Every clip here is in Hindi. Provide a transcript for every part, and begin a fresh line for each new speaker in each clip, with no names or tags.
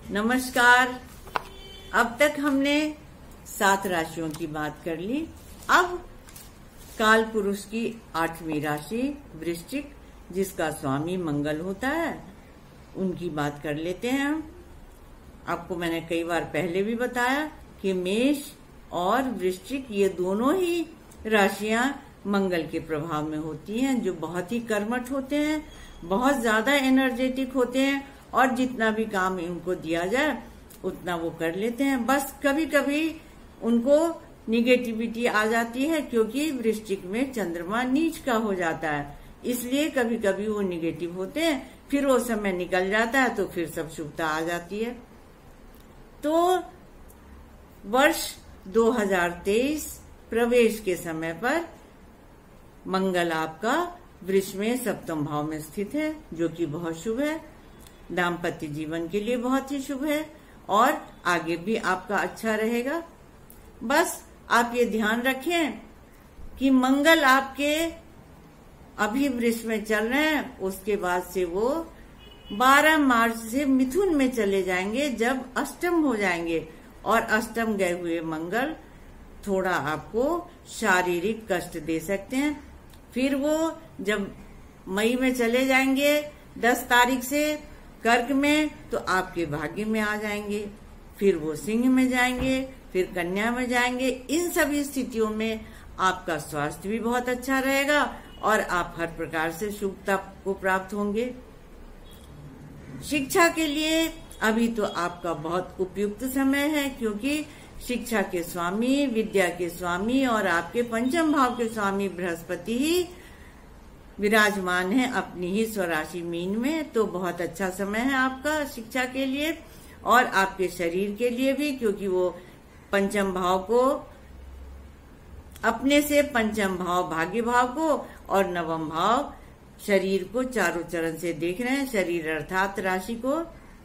नमस्कार। अब तक हमने 7 राशियों की बात कर ली। अब काल पुरुष की 8वीं राशि वृश्चिक, जिसका स्वामी मंगल होता है, उनकी बात कर लेते हैं हम। आपको मैंने कई बार पहले भी बताया कि मेष और वृश्चिक ये दोनों ही राशियां मंगल के प्रभाव में होती हैं, जो बहुत ही कर्मठ होते हैं, बहुत ज्यादा एनर्जेटिक होते हैं और जितना भी काम इनको दिया जाए उतना वो कर लेते हैं। बस कभी कभी उनको निगेटिविटी आ जाती है, क्योंकि वृश्चिक में चंद्रमा नीच का हो जाता है, इसलिए कभी कभी वो निगेटिव होते हैं। फिर वो समय निकल जाता है तो फिर सब शुभता आ जाती है। तो वर्ष 2023 प्रवेश के समय पर मंगल आपका वृष में 7वें भाव में स्थित है, जो कि बहुत शुभ है। दाम्पत्य जीवन के लिए बहुत ही शुभ है और आगे भी आपका अच्छा रहेगा। बस आप ये ध्यान रखें कि मंगल आपके अभी वृष में चल रहे हैं, उसके बाद से वो 12 मार्च से मिथुन में चले जाएंगे, जब अष्टम हो जाएंगे। और अष्टम गए हुए मंगल थोड़ा आपको शारीरिक कष्ट दे सकते हैं। फिर वो जब मई में चले जाएंगे 10 तारीख से कर्क में, तो आपके भाग्य में आ जाएंगे। फिर वो सिंह में जाएंगे, फिर कन्या में जाएंगे। इन सभी स्थितियों में आपका स्वास्थ्य भी बहुत अच्छा रहेगा और आप हर प्रकार से शुभता को प्राप्त होंगे। शिक्षा के लिए अभी तो आपका बहुत उपयुक्त समय है, क्योंकि शिक्षा के स्वामी, विद्या के स्वामी और आपके 5वें भाव के स्वामी बृहस्पति ही विराजमान है अपनी ही स्वराशि मीन में। तो बहुत अच्छा समय है आपका शिक्षा के लिए और आपके शरीर के लिए भी, क्योंकि वो 5वें भाव को अपने से 5वें भाव भाग्य भाव को और 9वां भाव शरीर को चारों चरण से देख रहे हैं, शरीर अर्थात राशि को।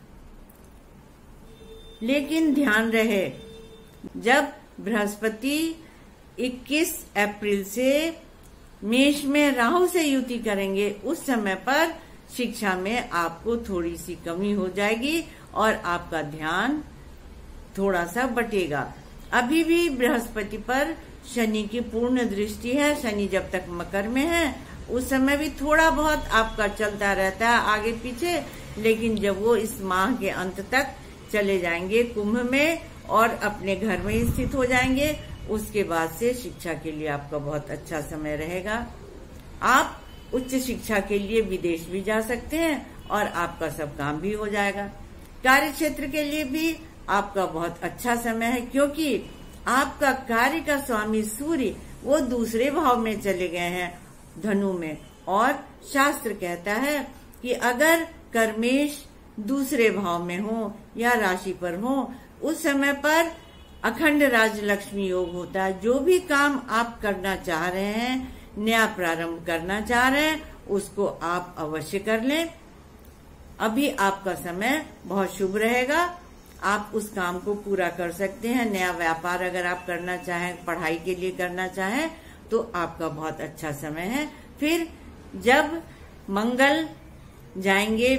लेकिन ध्यान रहे, जब बृहस्पति 21 अप्रैल से मेष में राहु से युति करेंगे, उस समय पर शिक्षा में आपको थोड़ी सी कमी हो जाएगी और आपका ध्यान थोड़ा सा बटेगा। अभी भी बृहस्पति पर शनि की पूर्ण दृष्टि है। शनि जब तक मकर में है उस समय भी थोड़ा बहुत आपका चलता रहता है आगे पीछे, लेकिन जब वो इस माह के अंत तक चले जाएंगे कुंभ में और अपने घर में ही स्थित हो जाएंगे, उसके बाद से शिक्षा के लिए आपका बहुत अच्छा समय रहेगा। आप उच्च शिक्षा के लिए विदेश भी जा सकते हैं और आपका सब काम भी हो जाएगा। कार्य क्षेत्र के लिए भी आपका बहुत अच्छा समय है, क्योंकि आपका कार्य का स्वामी सूर्य वो दूसरे भाव में चले गए हैं, धनु में। और शास्त्र कहता है कि अगर कर्मेश दूसरे भाव में हो या राशि पर हो, उस समय पर अखंड राजलक्ष्मी योग होता है। जो भी काम आप करना चाह रहे हैं, नया प्रारंभ करना चाह रहे हैं, उसको आप अवश्य कर लें। अभी आपका समय बहुत शुभ रहेगा, आप उस काम को पूरा कर सकते हैं। नया व्यापार अगर आप करना चाहें, पढ़ाई के लिए करना चाहें, तो आपका बहुत अच्छा समय है। फिर जब मंगल जाएंगे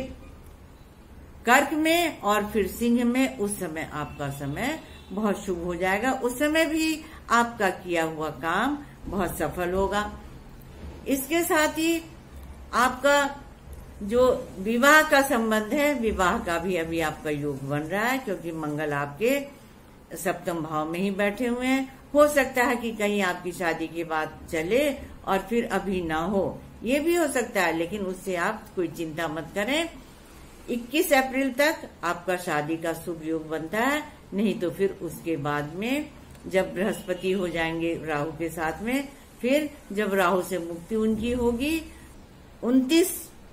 कर्क में और फिर सिंह में, उस समय आपका समय बहुत शुभ हो जाएगा। उस समय भी आपका किया हुआ काम बहुत सफल होगा। इसके साथ ही आपका जो विवाह का संबंध है, विवाह का भी अभी आपका योग बन रहा है, क्योंकि मंगल आपके 7वें भाव में ही बैठे हुए हैं। हो सकता है कि कहीं आपकी शादी की बात चले और फिर अभी ना हो, ये भी हो सकता है, लेकिन उससे आप कोई चिंता मत करें। 21 अप्रैल तक आपका शादी का शुभ योग बनता है, नहीं तो फिर उसके बाद में जब बृहस्पति हो जाएंगे राहु के साथ में, फिर जब राहु से मुक्ति उनकी होगी 29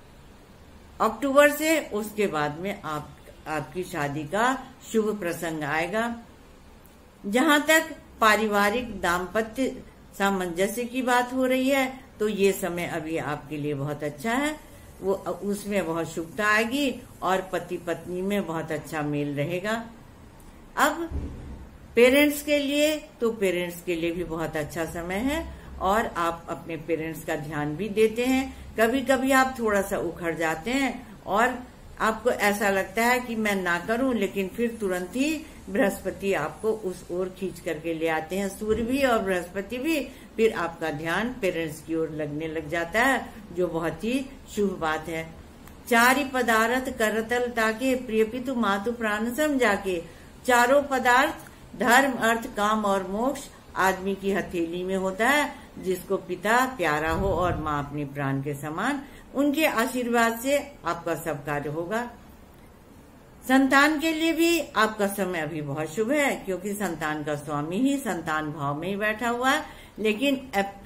अक्टूबर से, उसके बाद में आपकी शादी का शुभ प्रसंग आएगा। जहां तक पारिवारिक दाम्पत्य सामंजस्य की बात हो रही है, तो ये समय अभी आपके लिए बहुत अच्छा है। वो उसमें बहुत शुभता आएगी और पति पत्नी में बहुत अच्छा मेल रहेगा। अब पेरेंट्स के लिए, तो पेरेंट्स के लिए भी बहुत अच्छा समय है और आप अपने पेरेंट्स का ध्यान भी देते हैं। कभी कभी आप थोड़ा सा उखड़ जाते हैं और आपको ऐसा लगता है कि मैं ना करूं, लेकिन फिर तुरंत ही बृहस्पति आपको उस ओर खींच करके ले आते हैं। सूर्य भी और बृहस्पति भी, फिर आपका ध्यान पेरेंट्स की ओर लगने लग जाता है, जो बहुत ही शुभ बात है। चारि पदार्थ करतल ताके, प्रिय पितु मातु प्राण समझा के। चारों पदार्थ धर्म, अर्थ, काम और मोक्ष आदमी की हथेली में होता है। जिसको पिता प्यारा हो और माँ अपने प्राण के समान, उनके आशीर्वाद से आपका सब कार्य होगा। संतान के लिए भी आपका समय अभी बहुत शुभ है, क्योंकि संतान का स्वामी ही संतान भाव में ही बैठा हुआ है। लेकिन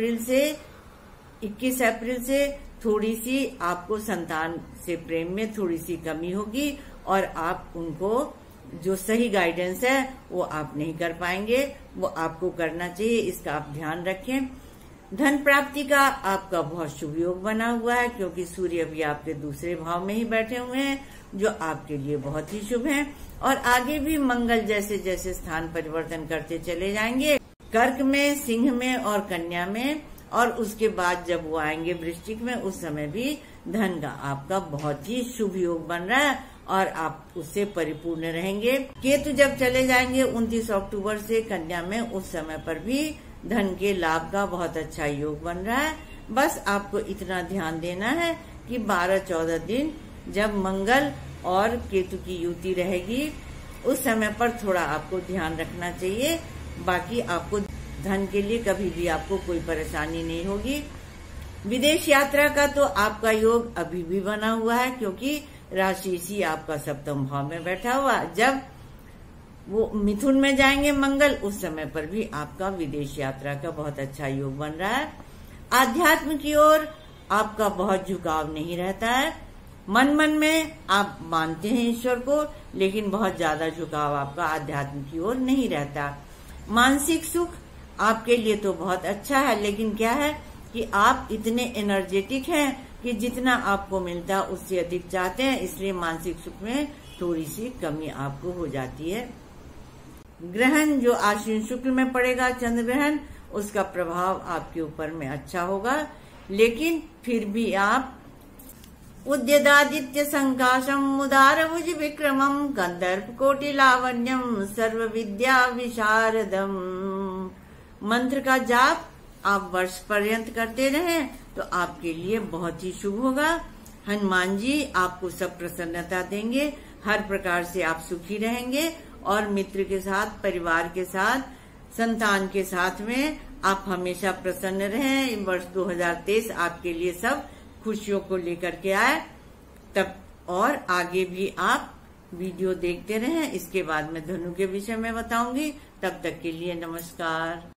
21 अप्रैल से थोड़ी सी आपको संतान से प्रेम में थोड़ी सी कमी होगी और आप उनको जो सही गाइडेंस है वो आप नहीं कर पाएंगे, वो आपको करना चाहिए, इसका आप ध्यान रखें। धन प्राप्ति का आपका बहुत शुभ योग बना हुआ है, क्योंकि सूर्य भी आपके दूसरे भाव में ही बैठे हुए हैं, जो आपके लिए बहुत ही शुभ है। और आगे भी मंगल जैसे जैसे स्थान परिवर्तन करते चले जाएंगे, कर्क में, सिंह में और कन्या में, और उसके बाद जब वो आएंगे वृश्चिक में, उस समय भी धन का आपका बहुत ही शुभ योग बन रहा है और आप उससे परिपूर्ण रहेंगे। केतु जब चले जाएंगे 29 अक्टूबर से कन्या में, उस समय पर भी धन के लाभ का बहुत अच्छा योग बन रहा है। बस आपको इतना ध्यान देना है कि 12-14 दिन जब मंगल और केतु की युति रहेगी, उस समय पर थोड़ा आपको ध्यान रखना चाहिए। बाकी आपको धन के लिए कभी भी आपको कोई परेशानी नहीं होगी। विदेश यात्रा का तो आपका योग अभी भी बना हुआ है, क्योंकि राशि इसी आपका सप्तम भाव में बैठा हुआ। जब वो मिथुन में जाएंगे मंगल, उस समय पर भी आपका विदेश यात्रा का बहुत अच्छा योग बन रहा है। आध्यात्म की ओर आपका बहुत झुकाव नहीं रहता है। मन मन में आप मानते हैं ईश्वर को, लेकिन बहुत ज्यादा झुकाव आपका आध्यात्म की ओर नहीं रहता। मानसिक सुख आपके लिए तो बहुत अच्छा है, लेकिन क्या है कि आप इतने एनर्जेटिक हैं कि जितना आपको मिलता है उससे अधिक चाहते हैं, इसलिए मानसिक सुख में थोड़ी सी कमी आपको हो जाती है। ग्रहण जो आश्विन शुक्ल में पड़ेगा, चंद्र ग्रहण, उसका प्रभाव आपके ऊपर में अच्छा होगा, लेकिन फिर भी आप उद्यदादित्य संकाशम उदारभुज विक्रमम गंधर्व कोटि लावण्यम सर्व विद्या विशारदम मंत्र का जाप आप वर्ष पर्यंत करते रहें तो आपके लिए बहुत ही शुभ होगा। हनुमान जी आपको सब प्रसन्नता देंगे, हर प्रकार से आप सुखी रहेंगे और मित्र के साथ, परिवार के साथ, संतान के साथ में आप हमेशा प्रसन्न रहें। वर्ष 2023 आपके लिए सब खुशियों को लेकर के आए। तब और आगे भी आप वीडियो देखते रहें। इसके बाद मैं धनु के विषय में बताऊंगी। तब तक के लिए नमस्कार।